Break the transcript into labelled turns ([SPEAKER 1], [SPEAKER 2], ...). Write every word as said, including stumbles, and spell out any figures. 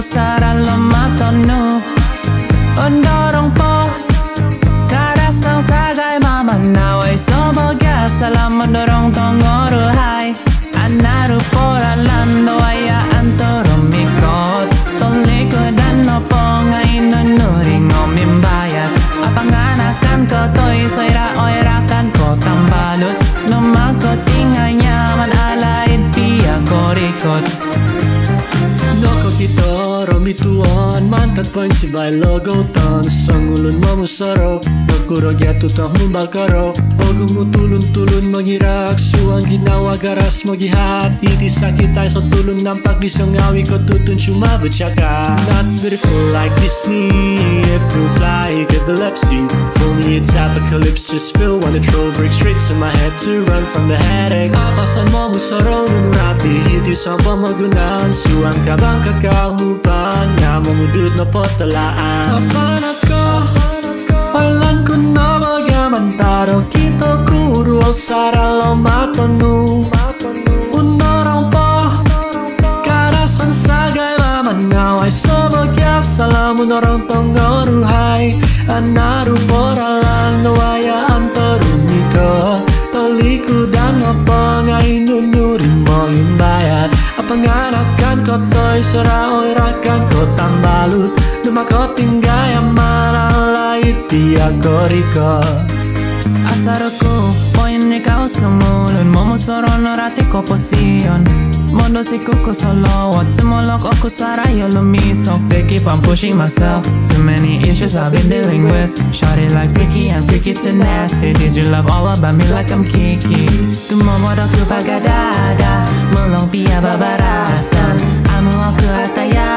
[SPEAKER 1] sarà lo matonu Ondorong po Karasang sagay mama naway soboga Salam mendorong tongoro hai Anaru pora lando aya antoro mikot Toliko dan nopo ngay nunuring ngomimbayat Apanganakan ko to'y soira oirakan ko tambalut Lumagot ingay nyaman alaid piya korikot
[SPEAKER 2] Noko kita romi tuan mantat poin si bay logo tan Sangulun mamusaro Nagkurag ya tutah mumbakaro Ogu mo tulun-tulun magirak Suang ginawa garas magihat Iti sakit ay so tulun nampak di songawi ko tutun cuma bercakap Not beautiful like Disney It feels like epilepsy For me it's apocalypse Just feel when the troll breaks straight to my head To run from the headache Apasan mamusaro nunurati Iti sampa magunan Suang kabang kakahupan Nga mamudut na potalaan Kapan ako Walang ko na magamantaro Kito kuro saralo matonu Unorong po Karasan sagay mamanaw Ay sobagya salam unorong tongoruhay Anaru poralan Nawaya antorumiko Tolikudan apa ngay nunurin mo yung bayat Apanganakan ko to'y saraoy rakan ko tambalut Lumakot tinggay ang manalait tiyak koriko
[SPEAKER 1] Asaroko, poin ikaw sa mulon Momosoron orati ko posiyon Mondo si kuko solo What sumolok ako sarayo lumisok They keep on pushing myself Too many issues I've been dealing with Shawty like freaky and freaky to nasty Did you love all about me like I'm Kiki Tumomodok tu pagadada Mulong pia babarasan Amo aku ataya